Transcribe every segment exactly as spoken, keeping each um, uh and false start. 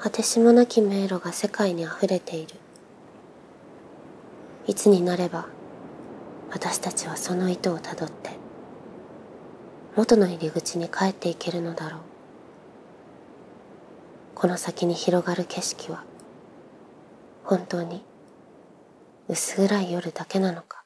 果てしもなき迷路が世界にあふれている。いつになれば私たちはその糸をたどって元の入り口に帰っていけるのだろう。この先に広がる景色は本当に薄暗い夜だけなのか。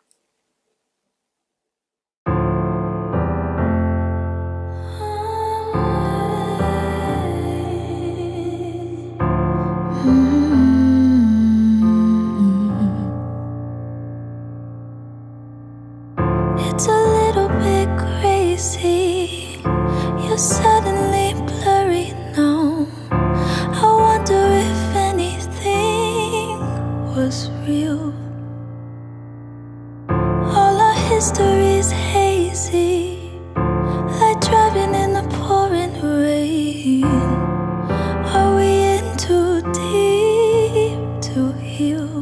It's a little bit crazy. You're suddenly blurry now. I wonder if anything was real. All our history's hazy, like driving in the pouring rain. Are we in too deep to heal?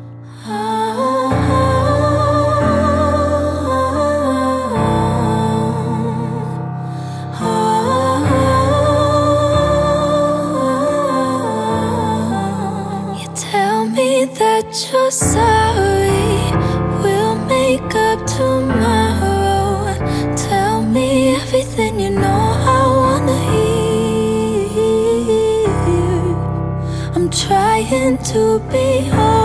That you're sorry, we'll make up tomorrow. Tell me everything you know I wanna hear. I'm trying to be honest.